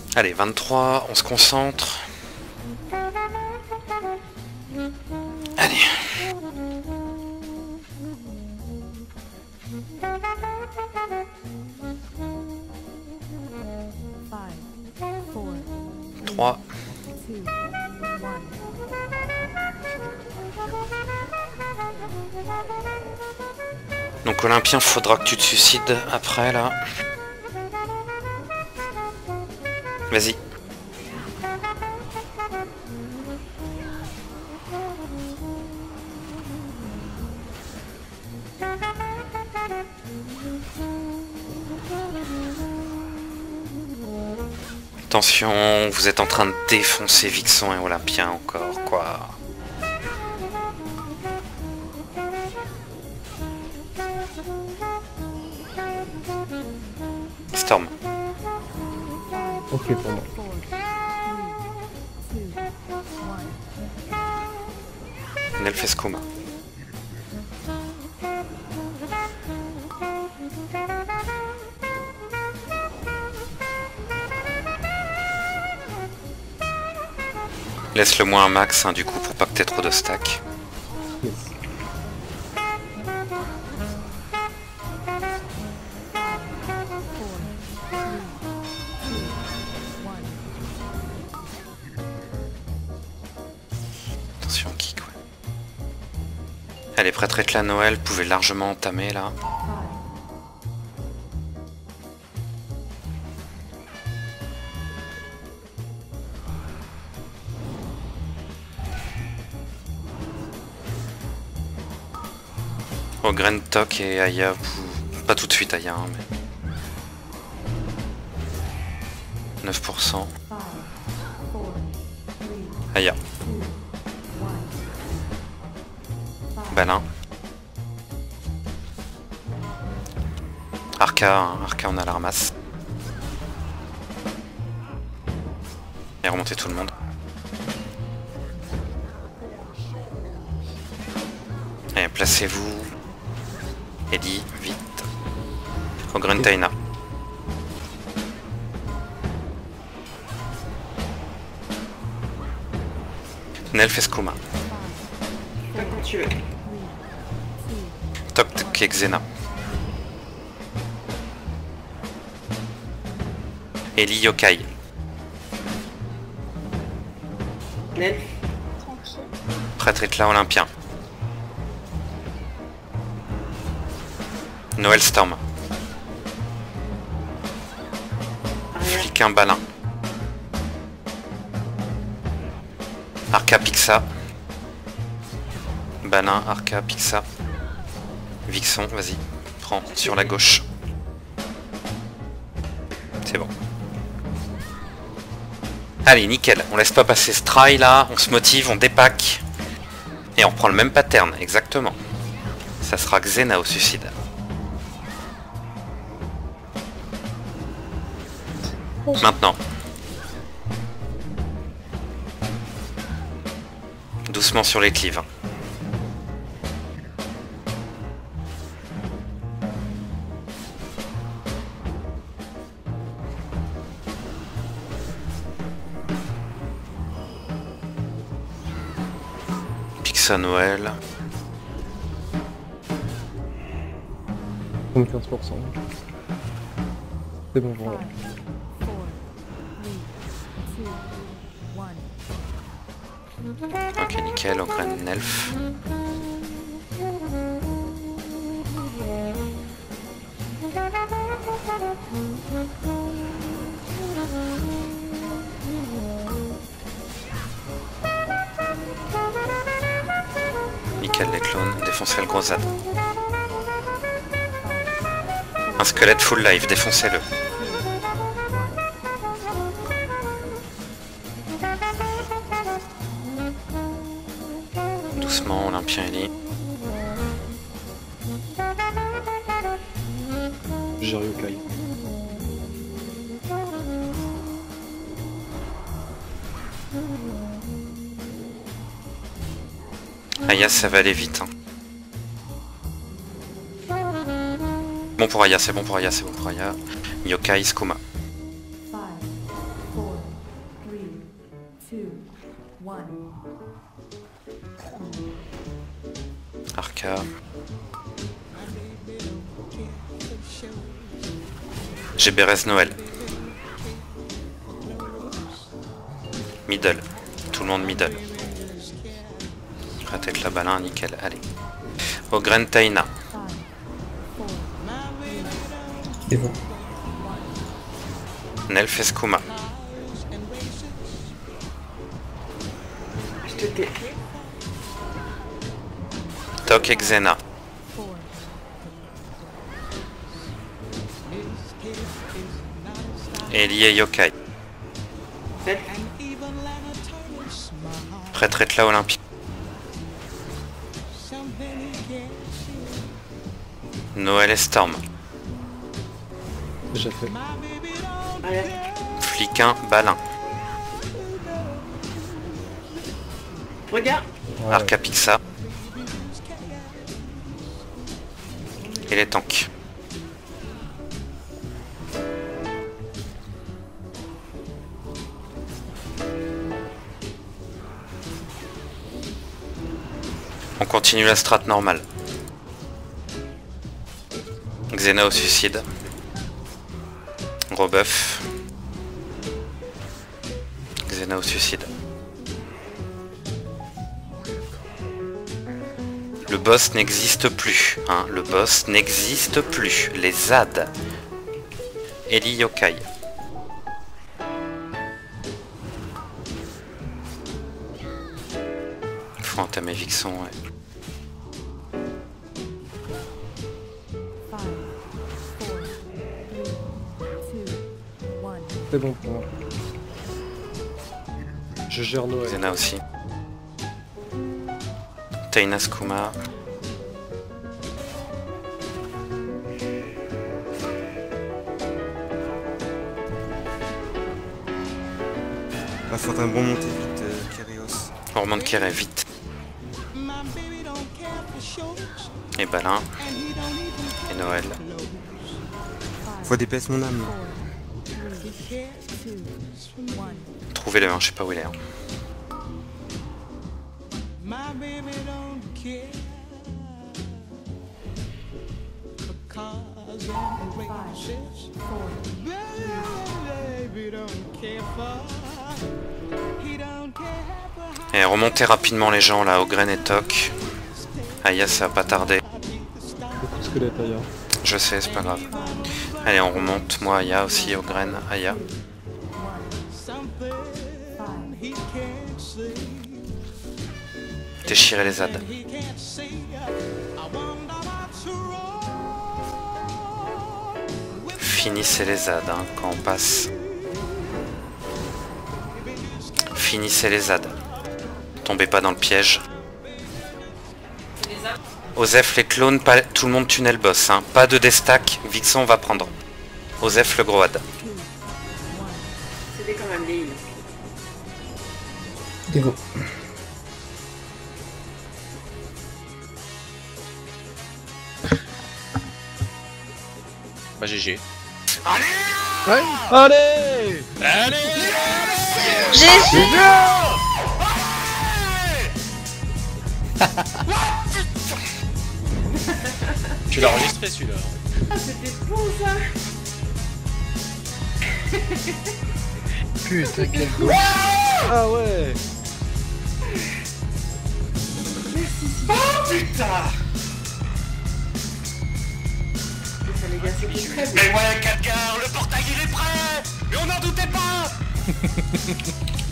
Allez, 23, on se concentre. Allez. Trois. Donc Olympien, faudra que tu te suicides après là. Vas-y. Attention, vous êtes en train de défoncer Vixen et Olympien encore, quoi. Storm. Ok pour moi. Nelfes Coma. Laisse-le moins un max, hein, du coup, pour pas que t'aies trop de stack. Yes. Attention, kick, ouais. Allez, prêtre éclat Noël, vous pouvez largement entamer là. Oh, Grentok et Aya, pas tout de suite Aya, hein, mais... 9%. Aya. Balin. Arca, hein, Arca on a la ramasse. Et remonter tout le monde. Allez, placez-vous. Eddie, vite. Ogren Taina. Nelfes Coma. Tok Xena. Eli Yokai. Nelf. Prêtre éclat Olympien. Noël Storm. Fliquin Balin. Arca Pixa. Balin, Arca, Pixa. Vixen, vas-y. Prends sur la gauche. C'est bon. Allez, nickel. On laisse pas passer ce try là. On se motive, on dépack. Et on reprend le même pattern, exactement. Ça sera Xena au suicide. Maintenant. Doucement sur les clives. Pixa Noël. Comme 15%. C'est bon pour moi. Ok, nickel, Ogren Nelf. Nickel, les clones, défoncez le gros ZAD. Un squelette full life, défoncez-le. Doucement, Olympien Eli. J'ai Yokai. Aya, ça va aller vite. Hein. Bon pour Aya, c'est bon pour Aya, c'est bon pour Aya. Yokai, Skuma. 5, 4, J'ai Bérez Noël. Middle. Tout le monde middle. Tête la balin, nickel. Allez. Ogren Taina. C'est bon. Nelf Eskuma. Je te t'ai. Tok Exena. Elie Yokai. Sept. Prêtre Etla Olympique. Noël et Storm. Déjà fait. Allez. Fliquin Balin. Regarde. Ouais. Arcapixa. Et les tanks. On continue la strat normale. Xena au suicide. Gros buff. Xena au suicide. Le boss n'existe plus. Hein. Le boss n'existe plus. Les ZAD. Elie Yokai. Faut entamer Vixon, ouais. C'est bon pour moi. Je gère Noël. Xena aussi. Taina Skuma. Bah, faudrait bon monter vite, Kyrios. On remonte Kéré vite. Et Balin. Et Noël. Faut DPS mon âme. Trouvez-le, hein, je sais pas où il est. Hein. Et remontez rapidement les gens là, Ogren et Tok. Aya, ça va pas tarder. Beaucoup de squelettes ailleurs. Je sais, c'est pas grave. Allez, on remonte. Moi, Aya aussi, Ogren, Aya. Déchirez les ZAD. Finissez les ZAD hein, quand on passe. Finissez les ZAD. Tombez pas dans le piège. Osef les clones, pas, tout le monde tunnel boss. Hein. Pas de destack, Vixon va prendre. Osef le gros ad. C'était quand même les îles. Dévo. Bah GG. Ouais. Allez. Tu l'as enregistré celui-là. Ah, c'était bon ça. Putain, quel goût. Ah ouais. Ça les gars, c'est concret. Mais ouais, quelqu'un, le portail il est prêt. Mais on n'en doutait pas.